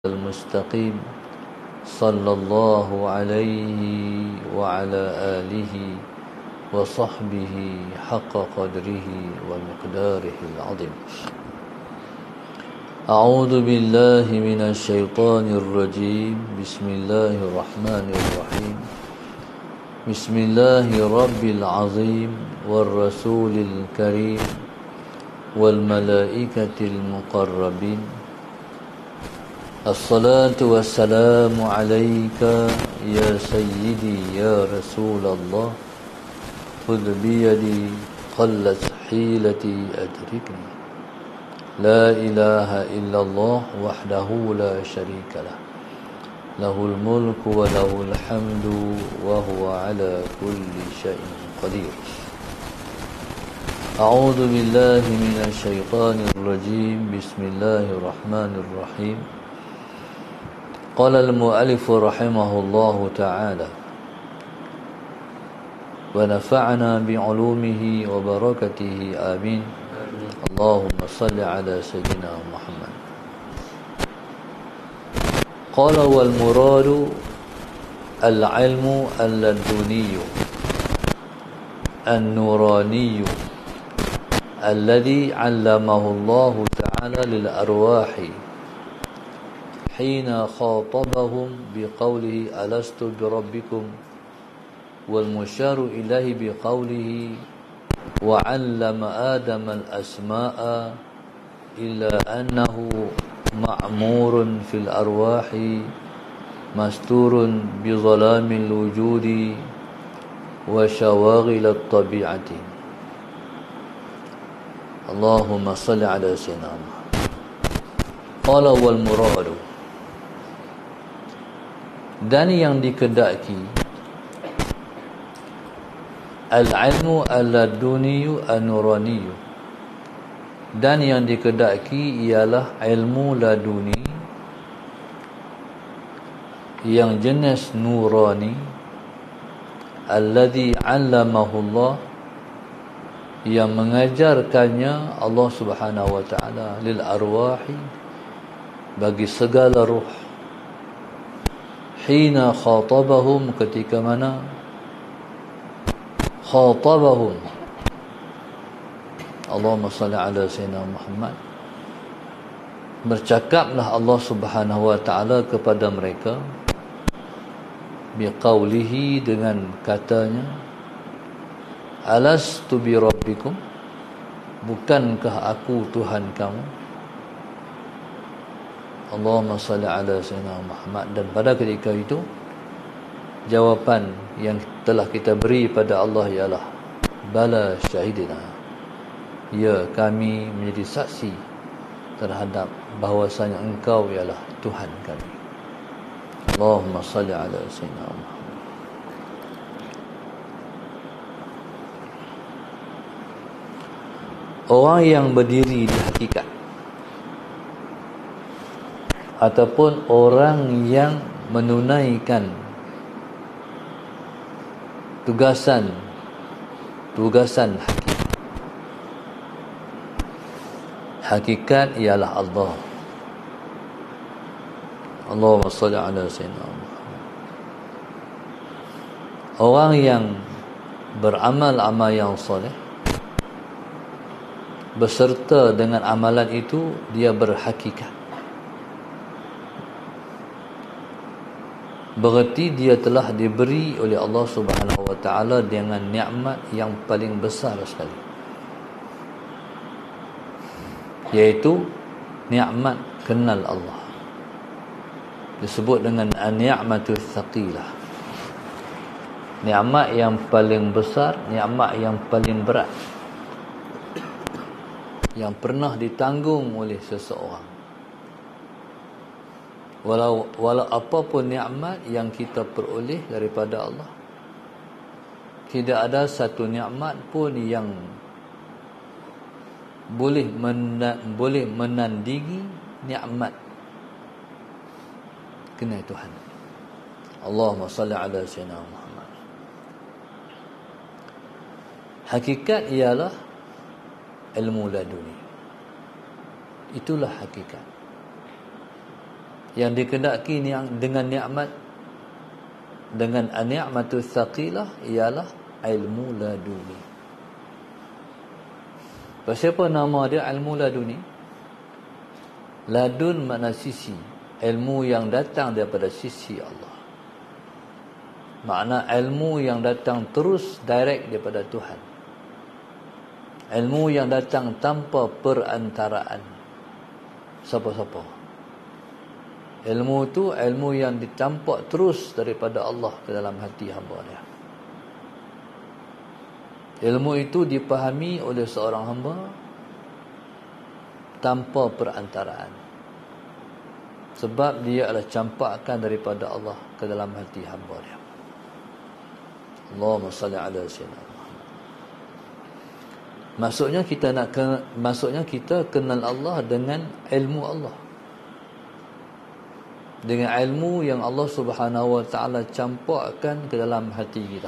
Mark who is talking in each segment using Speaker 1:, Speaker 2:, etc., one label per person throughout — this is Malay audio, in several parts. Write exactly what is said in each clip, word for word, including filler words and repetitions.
Speaker 1: المستقيم صلى الله عليه وعلى آله وصحبه حق قدره ومقداره العظيم. أعوذ بالله من الشيطان الرجيم. بسم الله الرحمن الرحيم. بسم الله رب العظيم والرسول الكريم والملائكة المقربين. الصلاة والسلام عليك يا سيدي يا رسول الله. خذ بيدي قلت حيلتي أدركني. لا إله إلا الله وحده لا شريك له. له الملك وله الحمد وهو على كل شيء قدير. أعوذ بالله من الشيطان الرجيم. بسم الله الرحمن الرحيم. قال المؤلف رحمه الله تعالى: ونفعنا بعلومه وبركته آمين. اللهم صل على سيدنا محمد. قال: والمراد العلم اللدني النوراني الذي علمه الله تعالى للأرواح حين خاطبهم بقوله ألست بربكم، والمشار إليه بقوله وعلم آدم الأسماء، إلا أنه معمور في الأرواح مستور بظلام الوجود وشواغل الطبيعة. اللهم صل على سيدنا محمد. قال: والمراد، dan yang dikedaki, al-ilmu al-laduniyu an-nuraniyu, dan yang dikedaki ialah ilmu laduni yang jenis nurani, alladhi 'allamahu Allah, yang mengajarkannya Allah Subhanahu wa taala, lil arwahi, bagi segala ruh, hina khatabahum, ketika mana khatabahum, Allahumma salli ala sayyidina Muhammad, bercakaplah Allah Subhanahu wa taala kepada mereka biqaulihi, dengan katanya, alastu bi rabbikum, bukankah aku Tuhan kamu? Allahumma salli ala sayyidina Muhammad. Dan pada ketika itu jawapan yang telah kita beri pada Allah ialah bala syahidina, ya, kami menjadi saksi terhadap bahawasanya engkau ialah Tuhan kami. Allahumma salli ala sayyidina Muhammad. Orang yang berdiri di hakikat, ataupun orang yang menunaikan tugasan tugasan hakikat. Hakikat ialah Allah. Allahumma salli ala sayyidina Muhammad. Orang yang beramal amal yang soleh, beserta dengan amalan itu dia berhakikat, berarti dia telah diberi oleh Allah Subhanahu wa taala dengan nikmat yang paling besar sekali, yaitu nikmat kenal Allah. Disebut dengan an-ni'matu tsaqilah, nikmat yang paling besar, nikmat yang paling berat, yang pernah ditanggung oleh seseorang. Walau walau apapun nikmat yang kita peroleh daripada Allah, tidak ada satu nikmat pun yang boleh mena, boleh menandingi nikmat kenal Tuhan. Allahumma salli ala sayyidina Muhammad. Hakikat ialah ilmu laduni. Itulah hakikat. yang dikehendaki ni dengan nikmat, dengan an-ni'matu tsaqilah, ialah ilmu laduni. Siapa nama dia ilmu laduni? Ladun makna sisi, ilmu yang datang daripada sisi Allah. Makna ilmu yang datang terus direct daripada Tuhan. Ilmu yang datang tanpa perantaraan siapa-siapa. Ilmu itu ilmu yang ditampak terus daripada Allah ke dalam hati hamba dia. Ilmu itu dipahami oleh seorang hamba tanpa perantaraan, sebab dia adalah campakkan daripada Allah ke dalam hati hamba dia. Allahumma salli ala sayyidina Muhammad. Maksudnya kita nak ke, maksudnya kita kenal Allah dengan ilmu Allah. Dengan ilmu yang Allah Subhanahu wa taala campakkan ke dalam hati kita.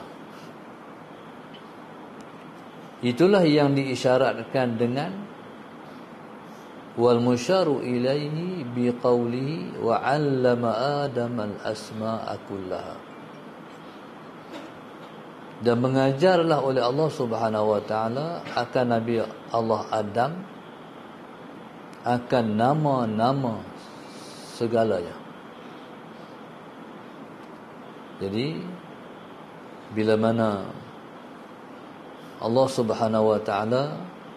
Speaker 1: Itulah yang diisyaratkan dengan wal musyaru ilaihi biqaulihi wa 'allama adama al-asma'a kullaha. Dan mengajarlah oleh Allah Subhanahu wa taala akan Nabi Allah Adam akan nama-nama segalanya. Jadi bila mana Allah Subhanahu wa taala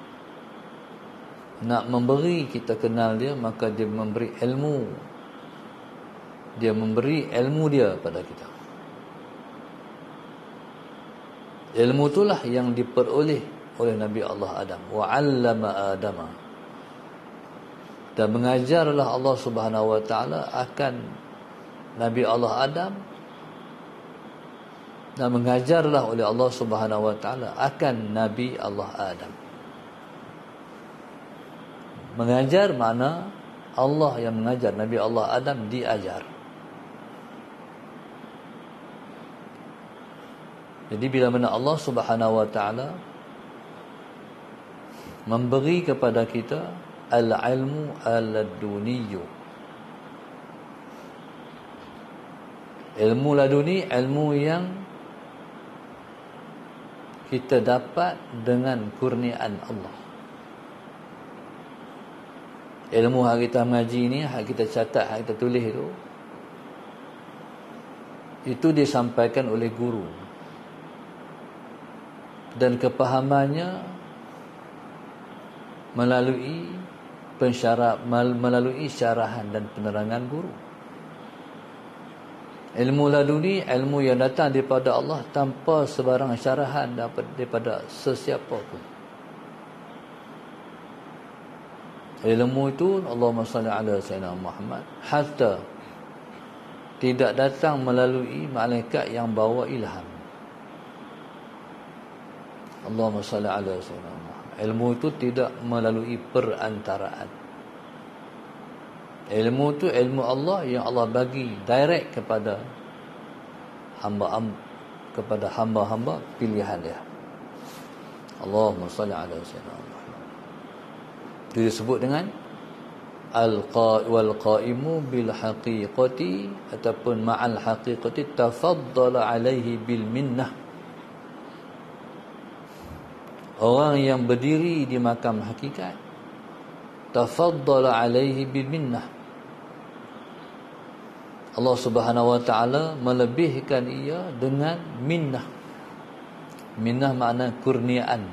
Speaker 1: nak memberi kita kenal dia, maka dia memberi ilmu. Dia memberi ilmu dia pada kita. Ilmu itulah yang diperoleh oleh Nabi Allah Adam. Wa 'allama Adama. Dan mengajarlah Allah Subhanahu wa taala akan Nabi Allah Adam, dan mengajarlah oleh Allah Subhanahu wa taala akan Nabi Allah Adam. Mengajar makna Allah yang mengajar, Nabi Allah Adam diajar. Jadi bila mana Allah Subhanahu wa taala memberi kepada kita al-ilmu al-laduniyyu, ilmu laduni, ilmu yang kita dapat dengan kurniaan Allah. Ilmu yang kita mengaji ni, yang kita catat, yang kita tulis itu, itu disampaikan oleh guru. Dan kepahamannya melalui pensyarah, melalui syarahan dan penerangan guru. Ilmu laduni, ilmu yang datang daripada Allah tanpa sebarang syarahan daripada sesiapa pun. Ilmu itu, Allahumma salli ala sayyidina Muhammad, hatta tidak datang melalui malaikat yang bawa ilham. Allahumma salli ala sayyidina Muhammad. Ilmu itu tidak melalui perantaraan. Ilmu itu ilmu Allah yang Allah bagi direct kepada hamba kepada hamba-hamba pilihan dia. Allahumma salli ala sayyidina Muhammad. Itu disebut dengan al-wal qaimu bil haqiqati, ataupun ma'al haqiqati tafaddala alaihi bil minnah. Orang yang berdiri di makam hakikat, tafaddala alaihi bil minnah. Allah Subhanahu wa taala melebihkan ia dengan minnah. Minnah makna kurniaan.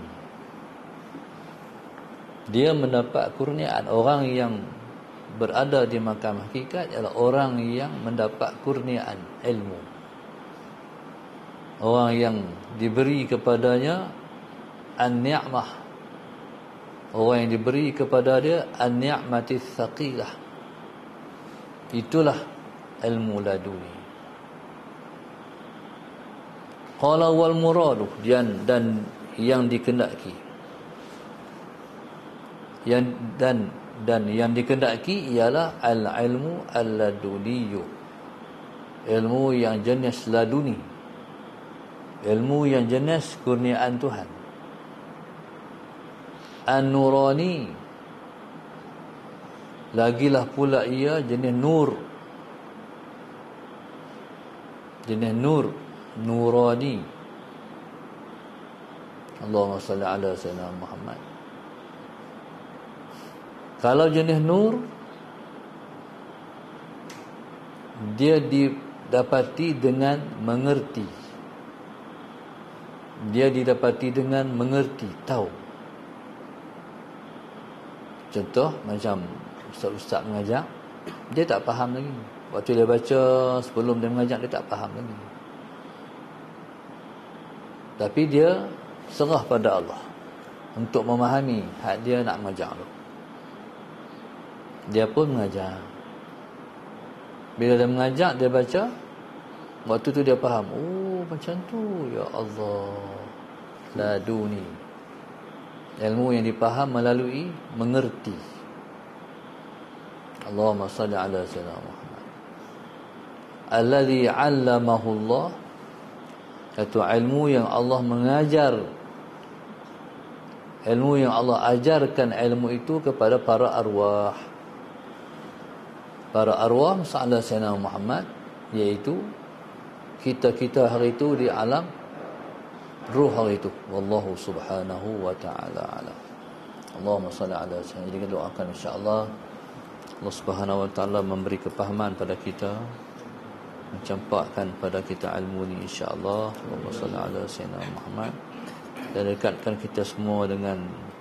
Speaker 1: Dia mendapat kurniaan. Orang yang berada di makam hakikat ialah orang yang mendapat kurniaan ilmu. Orang yang diberi kepadanya an-ni'mah. Orang yang diberi kepada dia an-ni'mati tsaqilah. Itulah ilmu laduni. Qala wal muradu, dan, dan yang dikehendaki, yang dan dan yang dikehendaki ialah al-ilmu al-laduniyyu, ilmu yang jenis laduni, ilmu yang jenis kurniaan Tuhan. An-nurani, lagilah pula ia jenis nur, jenis nur, nurani. Allahumma salli ala sayyidina Muhammad. Kalau jenis nur, dia didapati dengan mengerti. Dia didapati dengan mengerti, tahu. Contoh macam ustaz-ustaz mengajar, dia tak faham lagi. Waktu dia baca sebelum dia mengajar, dia tak faham lagi. Tapi dia serah pada Allah untuk memahami hak dia nak mengajar tu. Dia pun mengajar. Bila dia mengajar, dia baca, waktu tu dia faham. Oh, macam tu. Ya Allah, laduni. Ilmu yang dipaham melalui mengerti. Allahumma salli ala sayyidina Muhammad. Alladhi 'allamahu Allah, iaitu ilmu yang Allah mengajar, ilmu yang Allah ajarkan ilmu itu kepada para arwah. Para arwah masalah Sayyidina Muhammad, iaitu kita-kita hari itu di alam ruh hari itu. Wallahu subhanahu wa ta'ala alam. Allahumma salli ala sayyidina. Jadi kita doakan insya-Allah Allah subhanahu wa ta'ala memberi kepahaman pada kita, mencampakkan pada kita ilmu ni insya-Allah. Allahumma salli ala sayyidina Muhammad. Dan dekatkan kita semua dengan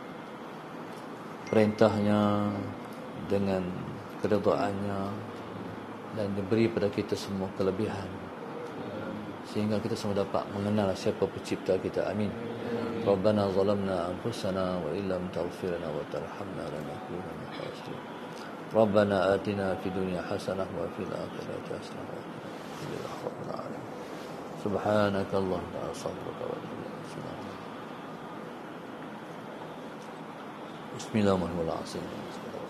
Speaker 1: perintahnya, dengan keredaannya, dan diberi pada kita semua kelebihan sehingga kita semua dapat mengenal siapa pencipta kita. Amin. Rabbana zalamna anfusana wa illam taghfir lana wa tarhamna lanakunanna minal khasirin. Rabbana atina fid dunya hasanah wa fil akhirati hasanah wa qina adzaban nar. Subhanakallahumma wa bihamdika wa Bismillahirrahmanirrahim.